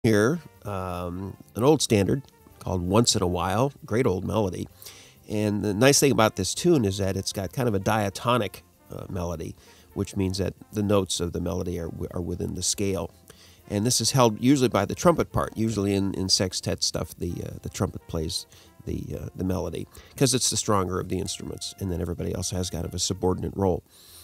Here, an old standard called Once in a While, great old melody. And the nice thing about this tune is that it's got kind of a diatonic melody, which means that the notes of the melody are within the scale. And this is held usually by the trumpet part. Usually in sextet stuff, the trumpet plays the melody because it's the stronger of the instruments, and then everybody else has kind of a subordinate role.